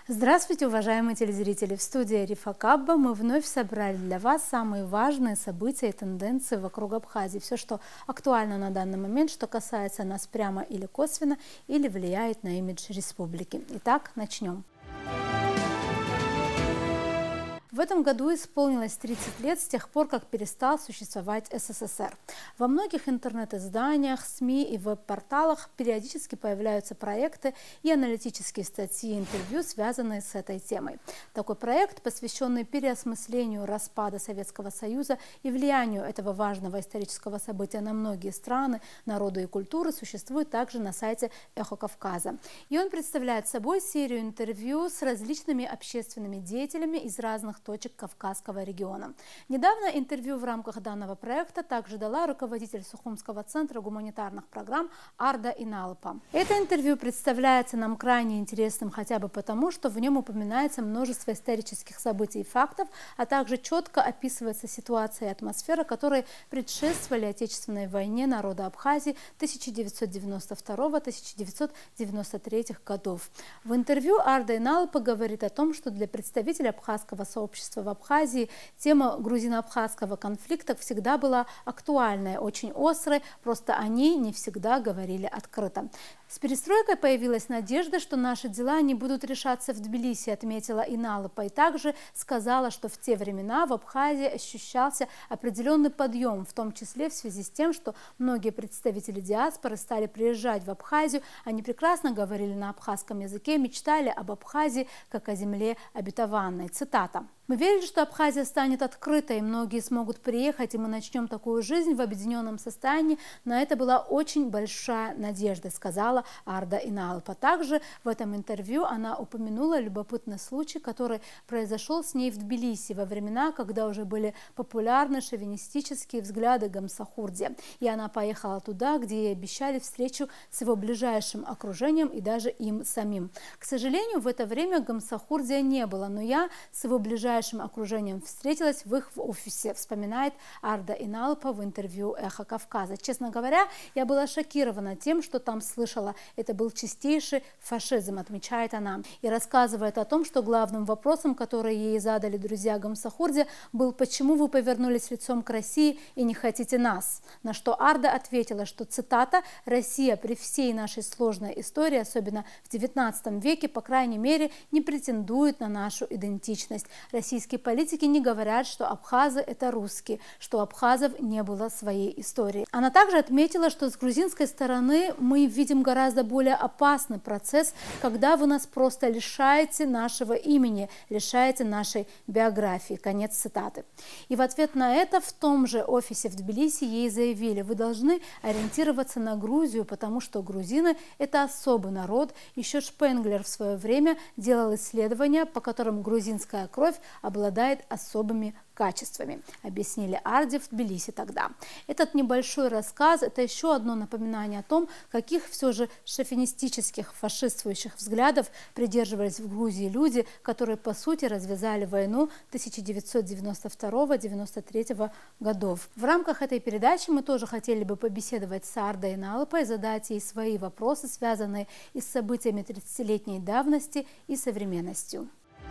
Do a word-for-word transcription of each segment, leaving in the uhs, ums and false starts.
Здравствуйте, уважаемые телезрители! В студии Рифа Кабба мы вновь собрали для вас самые важные события и тенденции вокруг Абхазии. Все, что актуально на данный момент, что касается нас прямо или косвенно, или влияет на имидж республики. Итак, начнем. В этом году исполнилось тридцать лет с тех пор, как перестал существовать СССР. Во многих интернет-изданиях, СМИ и веб-порталах периодически появляются проекты и аналитические статьи и интервью, связанные с этой темой. Такой проект, посвященный переосмыслению распада Советского Союза и влиянию этого важного исторического события на многие страны, народы и культуры, существует также на сайте «Эхо Кавказа». И он представляет собой серию интервью с различными общественными деятелями из разных точек Кавказского региона. Недавно интервью в рамках данного проекта также дала руководитель Сухумского центра гуманитарных программ Арда Иналпа. Это интервью представляется нам крайне интересным хотя бы потому, что в нем упоминается множество исторических событий и фактов, а также четко описывается ситуация и атмосфера, которые предшествовали Отечественной войне народа Абхазии тысяча девятьсот девяносто второго — тысяча девятьсот девяносто третьего годов. В интервью Арда Иналпа говорит о том, что для представителей абхазского сообщества в Абхазии тема грузино-абхазского конфликта всегда была актуальной, очень острой, просто о ней не всегда говорили открыто. С перестройкой появилась надежда, что наши дела не будут решаться в Тбилиси, отметила Иналпа, и также сказала, что в те времена в Абхазии ощущался определенный подъем, в том числе в связи с тем, что многие представители диаспоры стали приезжать в Абхазию, они прекрасно говорили на абхазском языке, мечтали об Абхазии как о земле обетованной. Цитата. «Мы верили, что Абхазия станет открытой, и многие смогут приехать, и мы начнем такую жизнь в объединенном состоянии, но это была очень большая надежда», сказала Арда Иналпа. Также в этом интервью она упомянула любопытный случай, который произошел с ней в Тбилиси во времена, когда уже были популярны шовинистические взгляды Гамсахурди. И она поехала туда, где ей обещали встречу с его ближайшим окружением и даже им самим. К сожалению, в это время Гамсахурдия не было, но я с его ближайшим окружением встретилась в их офисе, вспоминает Арда Иналпа в интервью «Эхо Кавказа». Честно говоря, я была шокирована тем, что там слышала. Это был чистейший фашизм, отмечает она. И рассказывает о том, что главным вопросом, который ей задали друзья Гамсахурди, был: «Почему вы повернулись лицом к России и не хотите нас?» На что Арда ответила, что, цитата, «Россия при всей нашей сложной истории, особенно в девятнадцатом веке, по крайней мере, не претендует на нашу идентичность. Российские политики не говорят, что абхазы – это русские, что у абхазов не было своей истории». Она также отметила, что с грузинской стороны мы видим гораздо более опасный процесс, когда вы нас просто лишаете нашего имени, лишаете нашей биографии. Конец цитаты. И в ответ на это в том же офисе в Тбилиси ей заявили: вы должны ориентироваться на Грузию, потому что грузины – это особый народ. Еще Шпенглер в свое время делал исследования, по которым грузинская кровь обладает особыми качествами, объяснили Арде в Тбилиси тогда. Этот небольшой рассказ – это еще одно напоминание о том, каких все же шовинистических, фашистствующих взглядов придерживались в Грузии люди, которые по сути развязали войну тысяча девятьсот девяносто второго — девяносто третьего годов. В рамках этой передачи мы тоже хотели бы побеседовать с Ардой Иналпой, задать ей свои вопросы, связанные и с событиями тридцатилетней давности и современностью.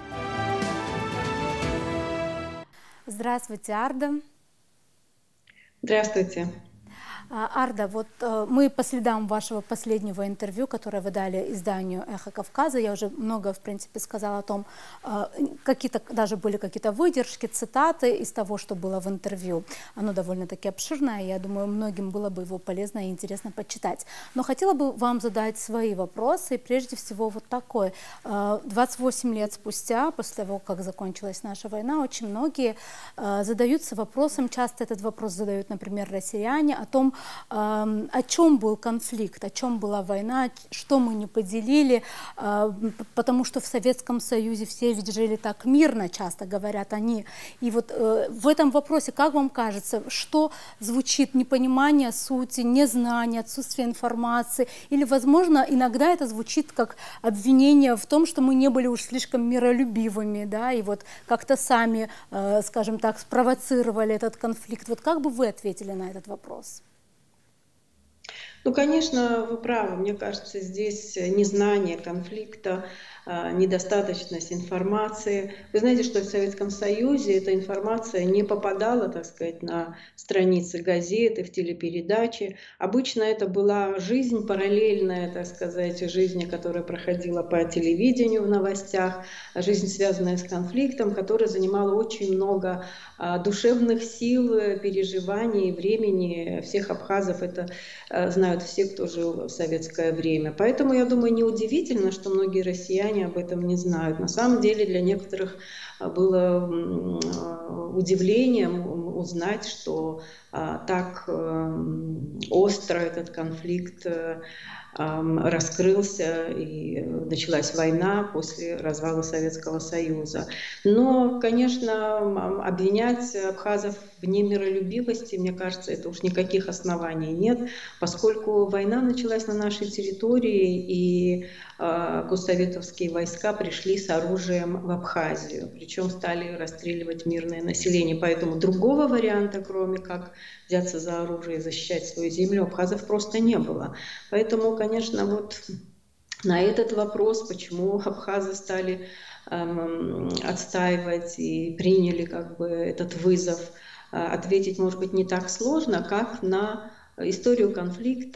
Здравствуйте, Арда. Здравствуйте. Арда, вот мы по следам вашего последнего интервью, которое вы дали изданию «Эхо Кавказа», я уже много, в принципе, сказала о том, какие-то даже были какие-то выдержки, цитаты из того, что было в интервью. Оно довольно-таки обширное, я думаю, многим было бы его полезно и интересно почитать. Но хотела бы вам задать свои вопросы, и прежде всего вот такой. двадцать восемь лет спустя, после того, как закончилась наша война, очень многие задаются вопросом, часто этот вопрос задают, например, россияне, о том, о чем был конфликт, о чем была война, что мы не поделили, потому что в Советском Союзе все ведь жили так мирно, часто говорят они. И вот в этом вопросе, как вам кажется, что звучит: непонимание сути, незнание, отсутствие информации, или, возможно, иногда это звучит как обвинение в том, что мы не были уж слишком миролюбивыми, да, и вот как-то сами, скажем так, спровоцировали этот конфликт. Вот как бы вы ответили на этот вопрос? Ну, конечно, вы правы. Мне кажется, здесь незнание конфликта, а, недостаточность информации. Вы знаете, что в Советском Союзе эта информация не попадала, так сказать, на страницы газеты, в телепередачи. Обычно это была жизнь параллельная, так сказать, жизни, которая проходила по телевидению в новостях, жизнь, связанная с конфликтом, которая занимала очень много а, душевных сил, переживаний, времени. Всех абхазов это а, знают все, кто жил в советское время. Поэтому, я думаю, неудивительно, что многие россияне об этом не знают. На самом деле для некоторых было удивлением узнать, что так остро этот конфликт раскрылся и началась война после развала Советского Союза. Но, конечно, обвинять абхазов в немиролюбивости, мне кажется, это уж никаких оснований нет, поскольку война началась на нашей территории, и э, госсоветовские войска пришли с оружием в Абхазию, причем стали расстреливать мирное население. Поэтому другого варианта, кроме как взяться за оружие и защищать свою землю, абхазов просто не было. Поэтому, конечно, вот на этот вопрос, почему абхазы стали эм, отстаивать и приняли как бы этот вызов, э, ответить, может быть, не так сложно, как на историю конфликта,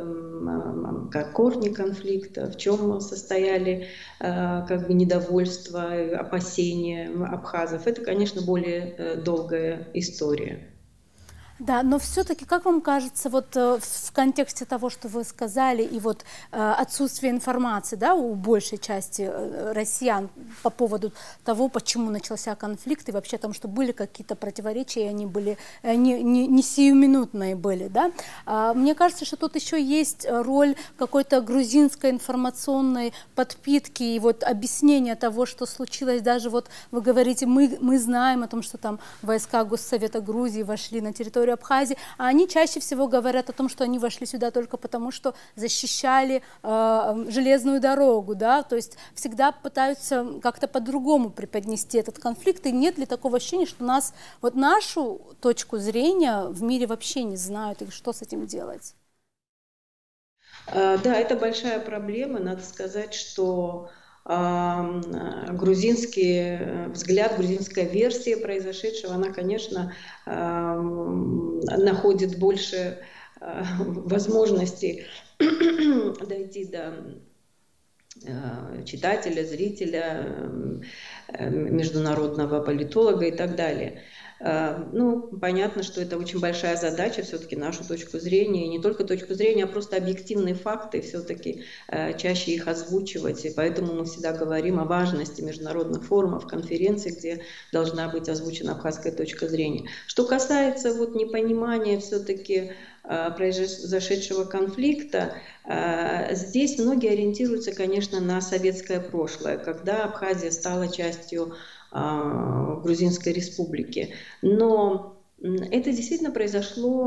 эм, как корни конфликта, в чем состояли э, как бы недовольство, опасения абхазов. Это, конечно, более э, долгая история. Да, но все-таки, как вам кажется, вот э, в контексте того, что вы сказали, и вот э, отсутствие информации, да, у большей части э, россиян по поводу того, почему начался конфликт, и вообще о том, что были какие-то противоречия, и они были э, не, не, не сиюминутные были, да, э, мне кажется, что тут еще есть роль какой-то грузинской информационной подпитки и вот объяснения того, что случилось, даже вот вы говорите, мы, мы знаем о том, что там войска Госсовета Грузии вошли на территорию Абхазии, а они чаще всего говорят о том, что они вошли сюда только потому, что защищали э, железную дорогу, да, то есть всегда пытаются как-то по-другому преподнести этот конфликт, и нет ли такого ощущения, что нас, вот нашу точку зрения в мире вообще не знают, и что с этим делать? Да, это большая проблема, надо сказать, что грузинский взгляд, грузинская версия произошедшего, она, конечно, находит больше возможностей дойти до читателя, зрителя, международного политолога и так далее. Ну, понятно, что это очень большая задача, все-таки нашу точку зрения, и не только точку зрения, а просто объективные факты, все-таки чаще их озвучивать, и поэтому мы всегда говорим о важности международных форумов, конференций, где должна быть озвучена абхазская точка зрения. Что касается вот непонимания все-таки произошедшего конфликта, здесь многие ориентируются, конечно, на советское прошлое, когда Абхазия стала частью Грузинской республики. Но это действительно произошло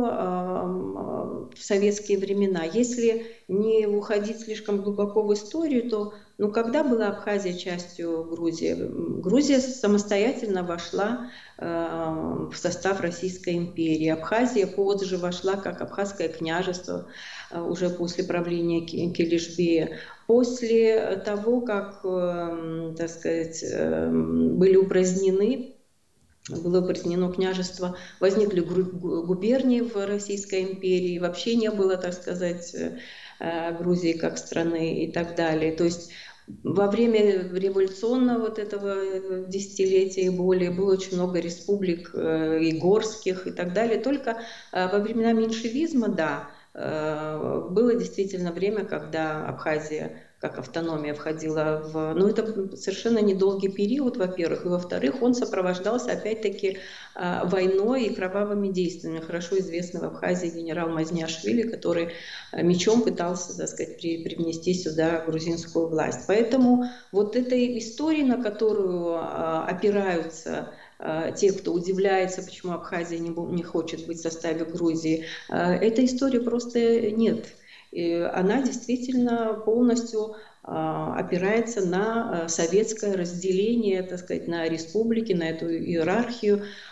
в советские времена. Если не уходить слишком глубоко в историю, то ну, когда была Абхазия частью Грузии? Грузия самостоятельно вошла в состав Российской империи. Абхазия позже вошла как Абхазское княжество уже после правления Килишбея. После того, как, так сказать, были упразднены, было упразднено княжество, возникли губернии в Российской империи, вообще не было, так сказать, Грузии как страны и так далее. То есть во время революционного вот этого десятилетия и более было очень много республик и горских и так далее. Только во времена меньшевизма, да, было действительно время, когда Абхазия как автономия входила в... Ну, это совершенно недолгий период, во-первых, и во-вторых, он сопровождался, опять-таки, войной и кровавыми действиями. Хорошо известный в Абхазии генерал Мазняшвили, который мечом пытался, так сказать, привнести сюда грузинскую власть. Поэтому вот этой истории, на которую опираются те, кто удивляется, почему Абхазия не, не хочет быть в составе Грузии, этой истории просто нет. И она действительно полностью опирается на советское разделение, так сказать, на республики, на эту иерархию.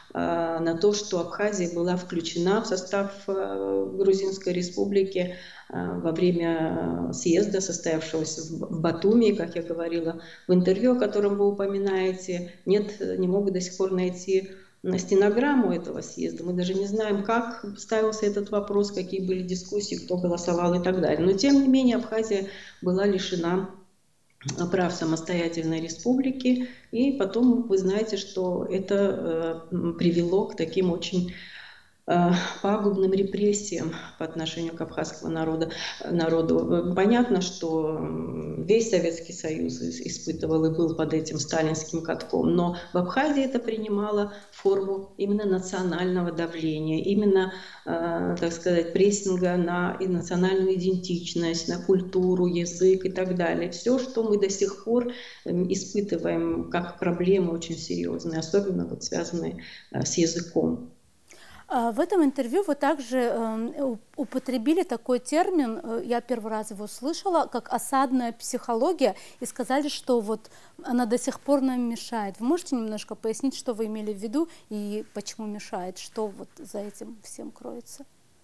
на то, что Абхазия была включена в состав Грузинской республики во время съезда, состоявшегося в Батуми, как я говорила в интервью, о котором вы упоминаете. Нет, не могу до сих пор найти на стенограмму этого съезда. Мы даже не знаем, как ставился этот вопрос, какие были дискуссии, кто голосовал и так далее. Но, тем не менее, Абхазия была лишена прав самостоятельной республики. И потом вы знаете, что это э, привело к таким очень пагубным репрессиям по отношению к абхазскому народу. народу. Понятно, что весь Советский Союз испытывал и был под этим сталинским катком, но в Абхазии это принимало форму именно национального давления, именно, так сказать, прессинга на и национальную идентичность, на культуру, язык и так далее. Все, что мы до сих пор испытываем как проблемы очень серьезные, особенно вот связанные с языком. В этом интервью вы также употребили такой термин, я первый раз его слышала, как осадная психология, и сказали, что вот она до сих пор нам мешает. Вы можете немножко пояснить, что вы имели в виду и почему мешает, что вот за этим всем кроется?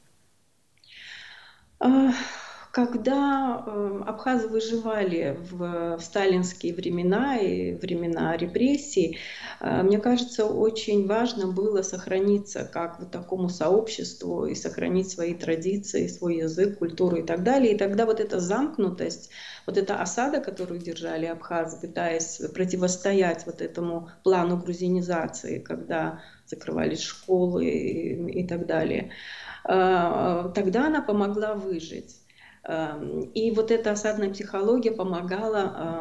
Когда э, абхазы выживали в, в сталинские времена и времена репрессий, э, мне кажется, очень важно было сохраниться как вот такому сообществу и сохранить свои традиции, свой язык, культуру и так далее. И тогда вот эта замкнутость, вот эта осада, которую держали абхазы, пытаясь противостоять вот этому плану грузинизации, когда закрывались школы и, и так далее, э, тогда она помогла выжить. И вот эта осадная психология помогала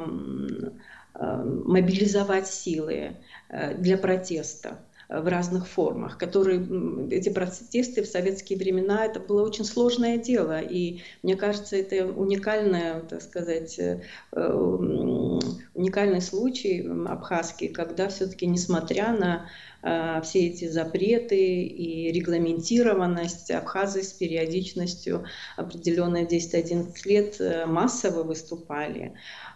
мобилизовать силы для протеста в разных формах, которые эти протесты в советские времена, это было очень сложное дело, и мне кажется, это уникальное, так сказать, уникальный случай абхазский, когда все-таки, несмотря на все эти запреты и регламентированность, абхазы с периодичностью определенной десять-одиннадцать лет массово выступали.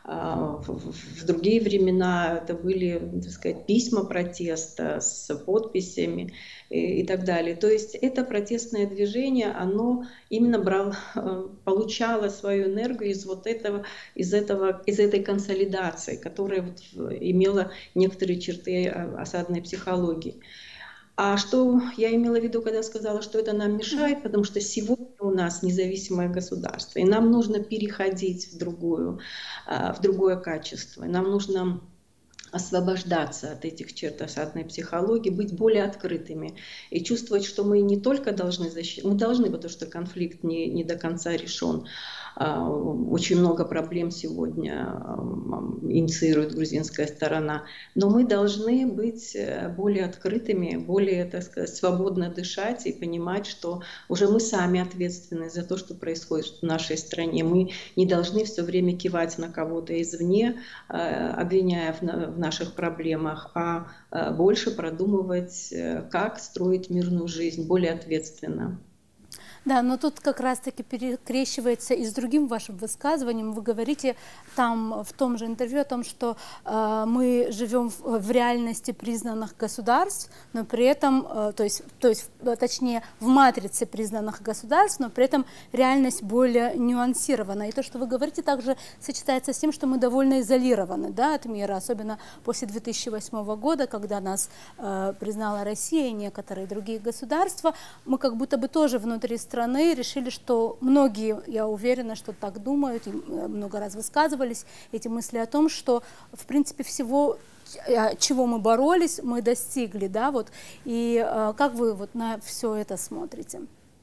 В другие времена это были, так сказать, письма протеста с подписями и так далее. То есть это протестное движение, оно именно брало, получало свою энергию из вот этого, из этого, из этой консолидации, которая вот имела некоторые черты осадной психологии. А что я имела в виду, когда сказала, что это нам мешает? Потому что сегодня у нас независимое государство, и нам нужно переходить в, другую, в другое качество. Нам нужно освобождаться от этих черт осадной психологии, быть более открытыми и чувствовать, что мы не только должны защищать, мы должны, потому что конфликт не, не до конца решен. Очень много проблем сегодня инициирует грузинская сторона, но мы должны быть более открытыми, более, так сказать, свободно дышать и понимать, что уже мы сами ответственны за то, что происходит в нашей стране. Мы не должны все время кивать на кого-то извне, обвиняя в наших проблемах, а больше продумывать, как строить мирную жизнь, более ответственно. Да, но тут как раз-таки перекрещивается и с другим вашим высказыванием. Вы говорите там в том же интервью о том, что э, мы живем в, в реальности признанных государств, но при этом, э, то есть, то есть, точнее, в матрице признанных государств, но при этом реальность более нюансирована. И то, что вы говорите, также сочетается с тем, что мы довольно изолированы, да, от мира, особенно после две тысячи восьмого года, когда нас э, признала Россия и некоторые другие государства. Мы как будто бы тоже внутри страны решили, что многие, я уверена, что так думают, и много раз высказывались эти мысли о том, что, в принципе, всего, чего мы боролись, мы достигли, да, вот, и как вы вот на все это смотрите?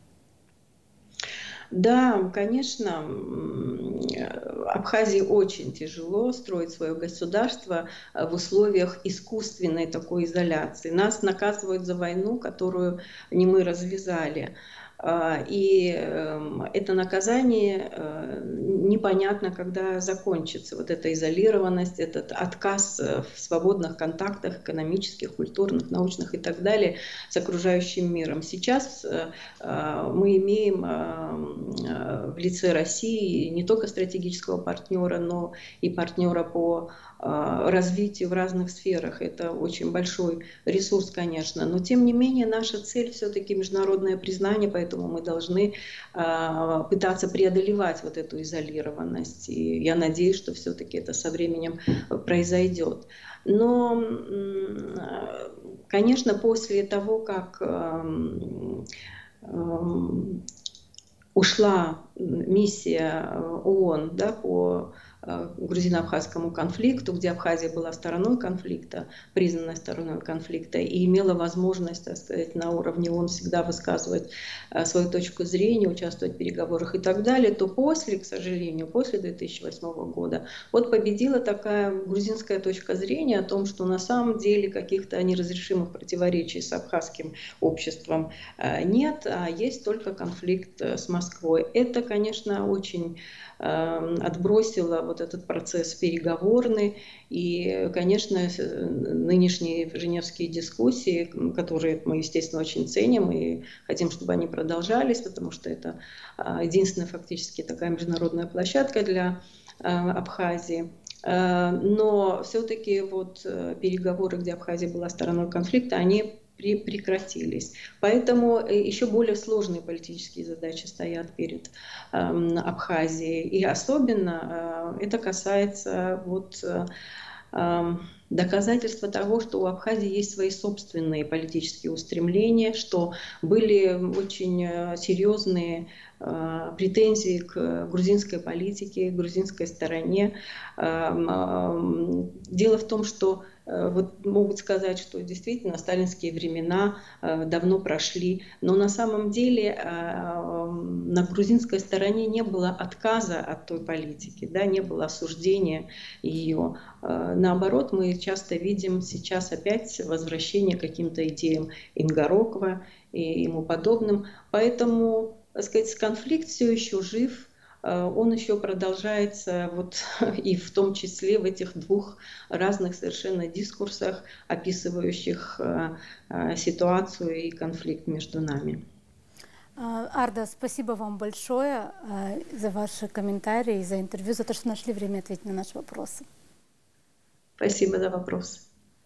Да, конечно, Абхазии очень тяжело строить свое государство в условиях искусственной такой изоляции. Нас наказывают за войну, которую не мы развязали. И это наказание непонятно, когда закончится. Вот эта изолированность, этот отказ в свободных контактах экономических, культурных, научных и так далее с окружающим миром. Сейчас мы имеем в лице России не только стратегического партнера, но и партнера по развитию в разных сферах. Это очень большой ресурс, конечно, но тем не менее наша цель все-таки международное признание, поэтому мы должны пытаться преодолевать вот эту изолированность. И я надеюсь, что все-таки это со временем произойдет. Но, конечно, после того, как ушла миссия ООН, да, по грузино-абхазскому конфликту, где Абхазия была стороной конфликта, признанной стороной конфликта, и имела возможность, так сказать, на уровне ООН всегда высказывать свою точку зрения, участвовать в переговорах и так далее, то после, к сожалению, после две тысячи восьмого года, вот победила такая грузинская точка зрения о том, что на самом деле каких-то неразрешимых противоречий с абхазским обществом нет, а есть только конфликт с Москвой. Это, конечно, очень отбросила вот этот процесс переговорный. И, конечно, нынешние женевские дискуссии, которые мы, естественно, очень ценим и хотим, чтобы они продолжались, потому что это единственная фактически такая международная площадка для Абхазии. Но все-таки вот переговоры, где Абхазия была стороной конфликта, они прекратились. Поэтому еще более сложные политические задачи стоят перед э, Абхазией. И особенно э, это касается вот, э, доказательства того, что у Абхазии есть свои собственные политические устремления, что были очень серьезные э, претензии к грузинской политике, к грузинской стороне. Э, э, дело в том, что вот могут сказать, что действительно сталинские времена давно прошли, но на самом деле на грузинской стороне не было отказа от той политики, да, не было осуждения ее. Наоборот, мы часто видим сейчас опять возвращение к каким-то идеям Ингорокова и ему подобным. Поэтому, так сказать, конфликт все еще жив. Он еще продолжается вот, и в том числе в этих двух разных совершенно дискурсах, описывающих ситуацию и конфликт между нами. Арда, спасибо вам большое за ваши комментарии, за интервью, за то, что нашли время ответить на наши вопросы. Спасибо за вопросы.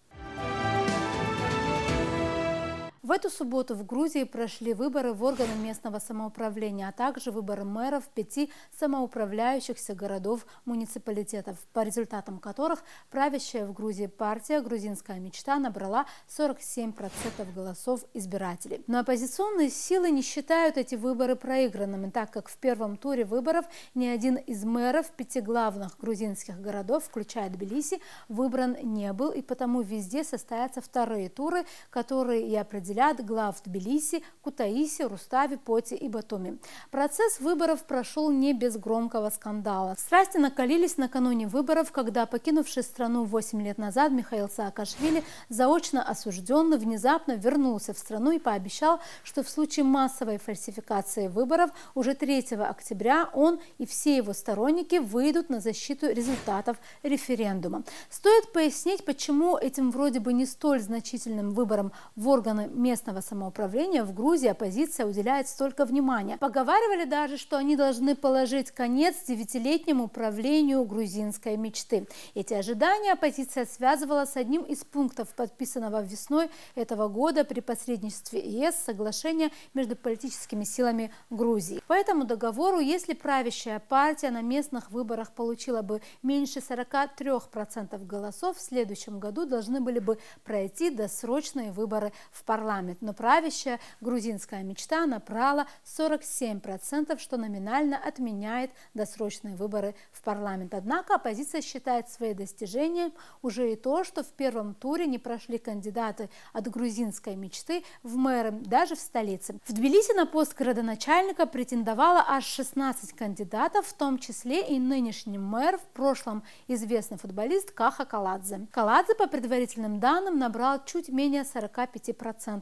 В эту субботу в Грузии прошли выборы в органы местного самоуправления, а также выборы мэров пяти самоуправляющихся городов-муниципалитетов, по результатам которых правящая в Грузии партия «Грузинская мечта» набрала сорок семь процентов голосов избирателей. Но оппозиционные силы не считают эти выборы проигранными, так как в первом туре выборов ни один из мэров пяти главных грузинских городов, включая Тбилиси, выбран не был, и потому везде состоятся вторые туры, которые и определяют глав Тбилиси, Кутаиси, Рустави, Поти и Батуми. Процесс выборов прошел не без громкого скандала. Страсти накалились накануне выборов, когда покинувший страну восемь лет назад Михаил Саакашвили, заочно осужденный, внезапно вернулся в страну и пообещал, что в случае массовой фальсификации выборов уже третьего октября он и все его сторонники выйдут на защиту результатов референдума. Стоит пояснить, почему этим вроде бы не столь значительным выборам в органы местного самоуправления в Грузии оппозиция уделяет столько внимания. Поговаривали даже, что они должны положить конец девятилетнему правлению грузинской мечты. Эти ожидания оппозиция связывала с одним из пунктов подписанного весной этого года при посредничестве ЕС соглашения между политическими силами Грузии. По этому договору, если правящая партия на местных выборах получила бы меньше сорока трёх процентов голосов, в следующем году должны были бы пройти досрочные выборы в парламент. Но правящая грузинская мечта набрала сорок семь процентов, что номинально отменяет досрочные выборы в парламент. Однако оппозиция считает свои достижения уже и то, что в первом туре не прошли кандидаты от грузинской мечты в мэры, даже в столице. В Тбилиси на пост градоначальника претендовало аж шестнадцать кандидатов, в том числе и нынешний мэр, в прошлом известный футболист Каха Каладзе. Каладзе, по предварительным данным, набрал чуть менее сорока пяти процентов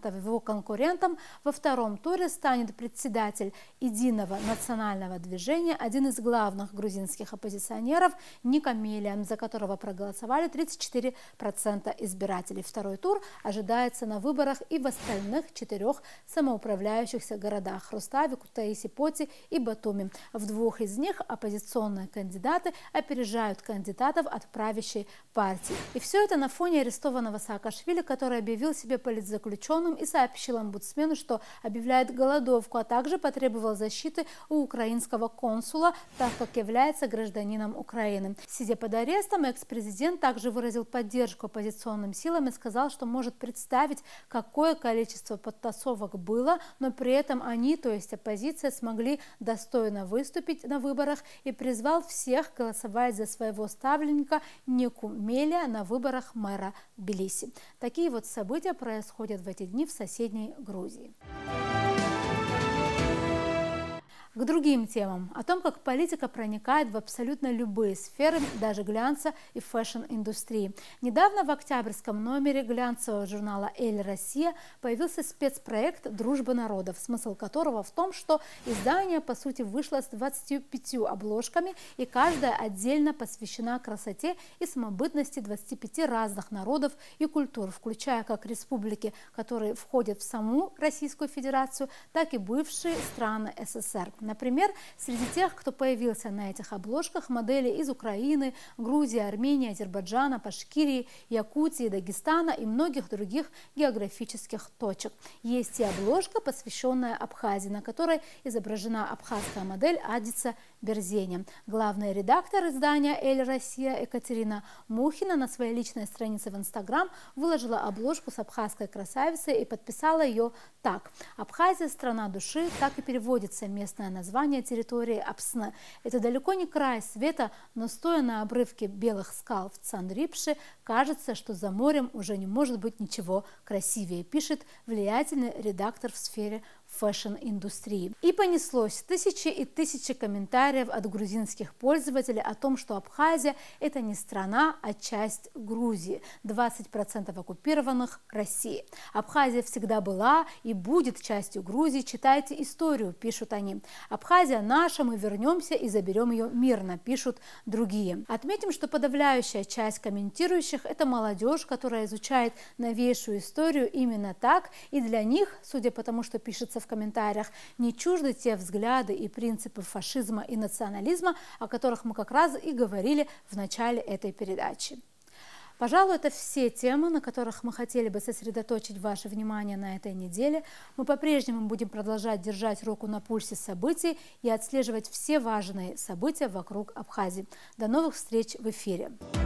кандидатов. Его конкурентом во втором туре станет председатель Единого национального движения, один из главных грузинских оппозиционеров Ника Мелия, за которого проголосовали тридцать четыре процента избирателей. Второй тур ожидается на выборах и в остальных четырех самоуправляющихся городах – Руставе, Кутаиси, Поти и Батуми. В двух из них оппозиционные кандидаты опережают кандидатов от правящей партии. И все это на фоне арестованного Саакашвили, который объявил себя политзаключенным и сообщил омбудсмену, что объявляет голодовку, а также потребовал защиты у украинского консула, так как является гражданином Украины. Сидя под арестом, экс-президент также выразил поддержку оппозиционным силам и сказал, что может представить, какое количество подтасовок было, но при этом они, то есть оппозиция, смогли достойно выступить на выборах, и призвал всех голосовать за своего ставленника Нику Мелия на выборах мэра Тбилиси. Такие вот события происходят в эти дни в соседней Грузии. К другим темам. О том, как политика проникает в абсолютно любые сферы, даже глянца и фэшн-индустрии. Недавно в октябрьском номере глянцевого журнала «Эль Россия» появился спецпроект «Дружба народов», смысл которого в том, что издание, по сути, вышло с двадцатью пятью обложками, и каждая отдельно посвящена красоте и самобытности двадцати пяти разных народов и культур, включая как республики, которые входят в саму Российскую Федерацию, так и бывшие страны СССР. Например, среди тех, кто появился на этих обложках, модели из Украины, Грузии, Армении, Азербайджана, Башкирии, Якутии, Дагестана и многих других географических точек. Есть и обложка, посвященная Абхазии, на которой изображена абхазская модель Адиса Берзеня. Главный редактор издания «Эль Россия» Екатерина Мухина на своей личной странице в Инстаграм выложила обложку с абхазской красавицей и подписала ее так: «Абхазия – страна души», так и переводится местное название территории Апсны. Это далеко не край света, но стоя на обрывке белых скал в Цандрипше, кажется, что за морем уже не может быть ничего красивее, пишет влиятельный редактор в сфере фэшн-индустрии. И понеслось тысячи и тысячи комментариев от грузинских пользователей о том, что Абхазия – это не страна, а часть Грузии. двадцать процентов оккупированных – России. Абхазия всегда была и будет частью Грузии. Читайте историю, пишут они. Абхазия наша, мы вернемся и заберем ее мирно, пишут другие. Отметим, что подавляющая часть комментирующих – это молодежь, которая изучает новейшую историю именно так, и для них, судя по тому, что пишется в комментариях, не чужды те взгляды и принципы фашизма и национализма, о которых мы как раз и говорили в начале этой передачи. Пожалуй, это все темы, на которых мы хотели бы сосредоточить ваше внимание на этой неделе. Мы по-прежнему будем продолжать держать руку на пульсе событий и отслеживать все важные события вокруг Абхазии. До новых встреч в эфире!